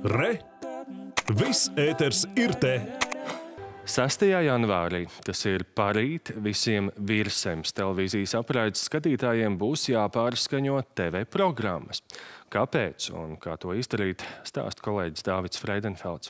Re! Viss ēters ir te! 6. janvārī, tas ir parīt, visiem Virszemes televīzijas apraides skatītājiem būs jāpārskaņo TV programmas. Kāpēc un kā to izdarīt, stāsta kolēģis Dāvids Freidenfelds.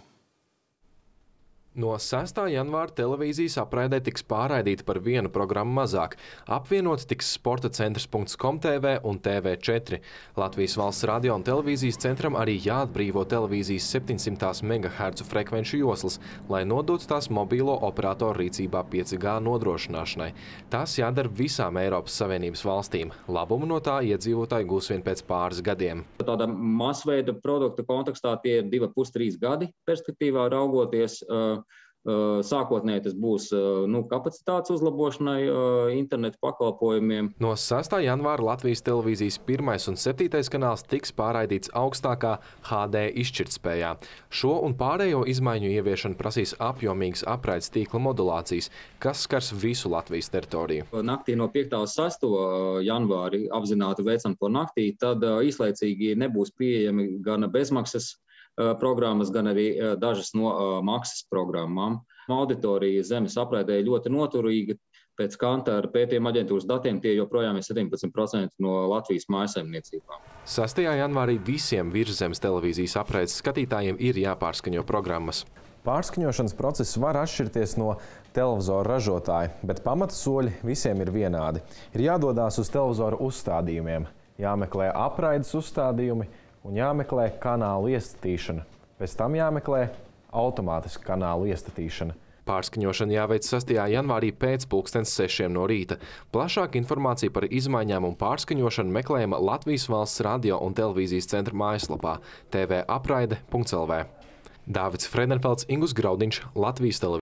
No 6. janvāra televīzijas apraidē tiks pārraidīta par vienu programmu mazāk. Apvienot tiks sportacentrs.com TV un TV4. Latvijas valsts radio un televīzijas centram arī jāatbrīvo televīzijas 700 MHz frekvenču joslas, lai nodotu tās mobīlo operatoru rīcībā 5G nodrošināšanai. Tas jādara visām Eiropas Savienības valstīm. Labumu no tā iedzīvotāji gūs vien pēc pāris gadiem. Tāda masveida produkta kontekstā tie ir 2,5–3 gadi perspektīvā raugoties. Sākotnēji tas būs kapacitātes uzlabošanai internetu pakalpojumiem. No 6. janvāra Latvijas televīzijas 1. un 7. kanāls tiks pārraidīts augstākā HD izšķirtspējā. Šo un pārējo izmaiņu ieviešana prasīs apjomīgas apraides tīkla modulācijas, kas skars visu Latvijas teritoriju. Naktī no 5. un 6. janvāri apzināti veicam to naktī, tad īslaicīgi nebūs pieejami gan bezmaksas programmas, gan arī dažas no maksas programmām. Auditorija zemes apraidē ļoti noturīga. Pēc Kantāra pētījuma aģentūras datiem tie joprojām ir 17% no Latvijas mājsaimniecībām. 6. janvārī visiem Virszemes televīzijas apraides skatītājiem ir jāpārskaņo programmas. Pārskaņošanas process var atšķirties no televizoru ražotāja, bet pamata soļi visiem ir vienādi. Ir jādodās uz televizoru uzstādījumiem, jāmeklē apraides uzstādījumi un jāmeklē kanālu iestatīšana. Pēc tam jāmeklē automātiska kanālu iestatīšana. Pārskaņošana jāveic 6. janvārī pēc 6:00 no rīta. Plašāka informācija par izmaiņām un pārskaņošanu meklējama Latvijas valsts radio un televīzijas centra mājaslapā tvapraide.lv. Dāvids Freidenfelds, Ingus Graudiņš, Latvijas televīzija.